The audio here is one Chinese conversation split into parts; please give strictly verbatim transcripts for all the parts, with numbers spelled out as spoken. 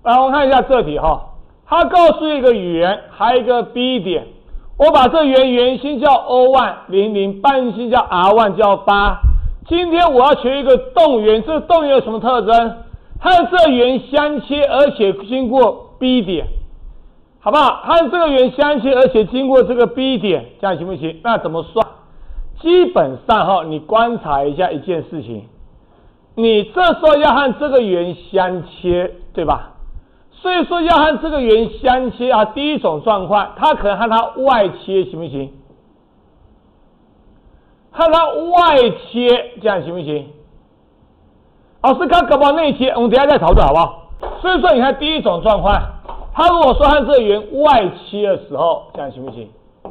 来，我们看一下这题哈，它告诉一个圆，还有一个 B 点。我把这圆圆心叫 O 一 零零，半心叫 R 一 叫八。今天我要求一个动圆，这个动圆有什么特征？和这圆相切，而且经过 B 点，好不好？和这个圆相切，而且经过这个 B 点，这样行不行？那怎么算？基本上哈，你观察一下一件事情，你这时候要和这个圆相切，对吧？所以说要和这个圆相切啊，第一种状况，它可能和它外切，行不行？和它外切，这样行不行？老师，看搞不好内切，我们等一下再讨论好不好？所以说，你看第一种状况，它如果说和这个圆外切的时候，这样行不行？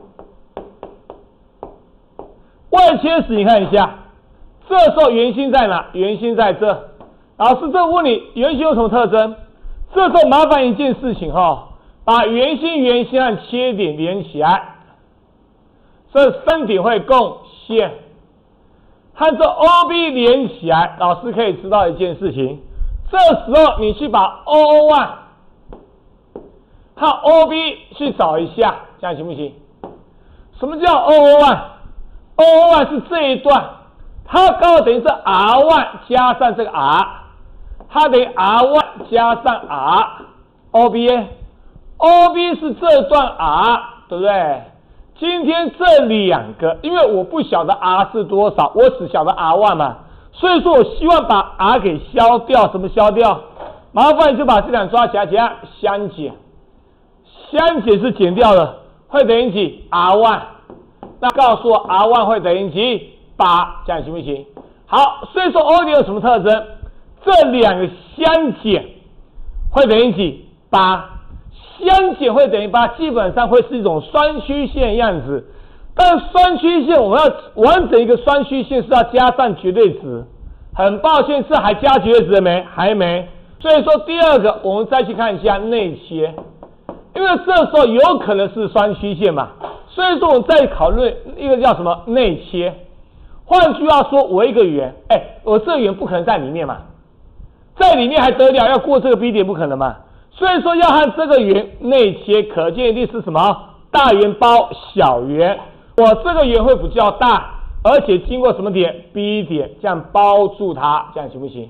外切时，你看一下，这时候圆心在哪？圆心在这。老师，这问你圆心有什么特征？这时候麻烦一件事情哈，把圆心、圆心和切点连起来，这分点会共线，和这 O B 连起来，老师可以知道一件事情。这时候你去把 O O 一 和 O B 去找一下，这样行不行？什么叫 O O 一 ？O O 一 是这一段，它刚好等于是 R 一 加上这个 R， 它等于 R 一 加上 R，O B，O B 是这段 R， 对不对？今天这两个，因为我不晓得 R 是多少，我只晓得 R 一 嘛，所以说我希望把 R 给消掉，怎么消掉？麻烦你就把这两抓起来，怎样相减？相减是减掉的，会等于几 ？R 一。那告诉我 R 一 会等于几？八，这样行不行？好，所以说 O D 有什么特征？这两个相减会等于几？八。相减会等于八，基本上会是一种双曲线样子。但双曲线我们要完整一个双曲线是要加上绝对值。很抱歉，是还加绝对值了没？还没。所以说第二个，我们再去看一下内切，因为这时候有可能是双曲线嘛。所以说我们再考虑一个叫什么内切。换句话说，我一个圆，哎，我这个圆不可能在里面嘛，在里面还得了，要过这个 B 点不可能嘛。所以说要和这个圆内切，可见一定是什么？大圆包小圆。我这个圆会比较大，而且经过什么点 ？B 点，这样包住它，这样行不行？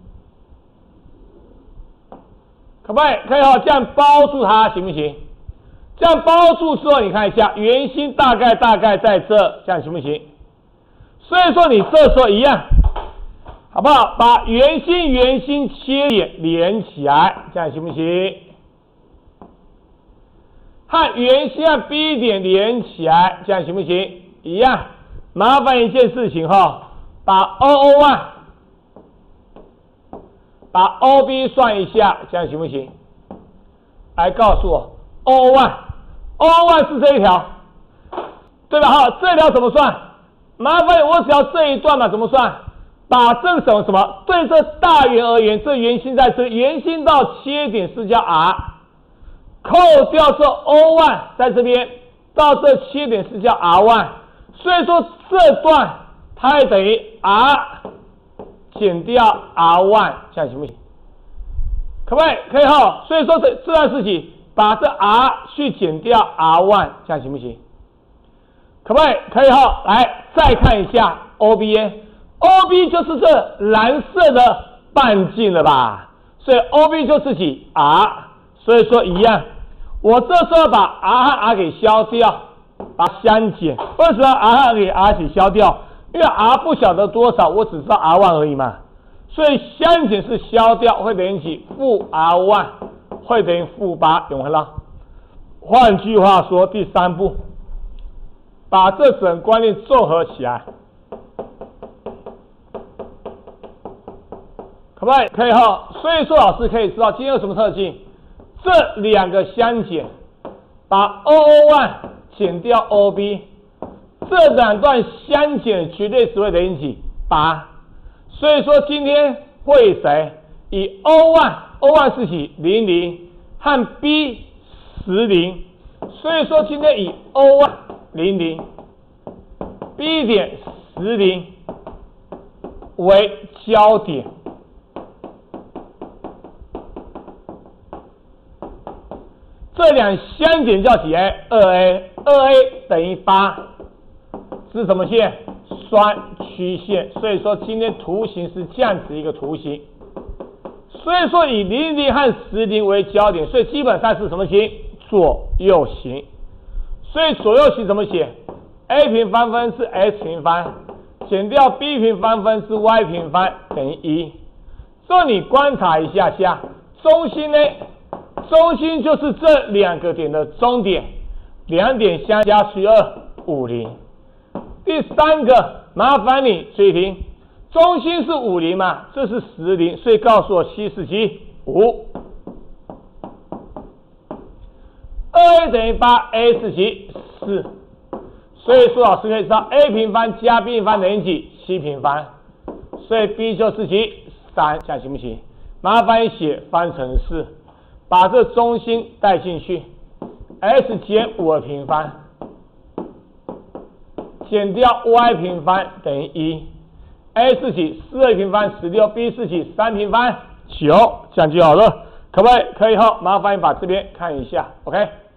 可不可以？可以哦，这样包住它行不行？这样包住之后，你看一下，圆心大概大概在这，这样行不行？所以说你这时候一样。好不好？把圆心、圆心切点连起来，这样行不行？和圆心和 B 点连起来，这样行不行？一样。麻烦一件事情哈，把 O O 一，把 O B 算一下，这样行不行？来告诉我 O O 一 ，O O 一是这一条，对吧？哈，这条怎么算？麻烦我只要这一段嘛，怎么算？把这个什么什么对这大圆而言，这圆心在这，圆心到切点是叫 R， 扣掉这 O 一 在这边，到这切点是叫 R 一， 所以说这段它也等于 R 减掉 R 一， 这样行不行？可不可以？可以哈。所以说这这段事情把这 R 去减掉 R 一， 这样行不行？可不可以？可以哈。来再看一下 O B。O B 就是这蓝色的半径了吧，所以 O B 就是几 R， 所以说一样，我这时候把 R 和 R 给消掉，把它相减。为什么 R 和 R 给 R 给消掉？因为 R 不晓得多少，我只知道 R 一 而已嘛，所以相减是消掉，会等于几？负 R 一 会等于负八，有没有看到？换句话说，第三步，把这整观念综合起来。可不可以？可以哈。所以说老师可以知道今天有什么特性？这两个相减，把 O O 一 减掉 O B， 这两段相减绝对值会等于几？八。所以说今天会以谁？以 O 一 O 一 是几？零零和 B 十零。所以说今天以 O 一 零零 B 点十零为焦点。 这两相减叫几 a？ 二 a， 二 a 等于八，是什么线？双曲线。所以说今天图形是这样子一个图形。所以说以零零和十零为焦点，所以基本上是什么形？左右形。所以左右形怎么写 ？a 平方分是 x 平方，减掉 b 平方分是 y 平方等于一。所以你观察一下下，中心呢？中心就是这两个点的中点，两点相加除以二，五十。第三个，麻烦你水平，中心是五十嘛，这是十零，所以告诉我七是几？五。二 a 等于八 ，a 是几？四。所以说老师可以知道 a 平方加 b 平方等于几？七平方。所以 b 就是几？三，这样行不行？麻烦你写方程式。把这中心带进去 ，x 减五的平方减掉 y 平方等于一 ，a 是几？四的平方十六 ，b 是几？三平方九，这样就好了，可不可以？可以后，麻烦你把这边看一下 ，OK。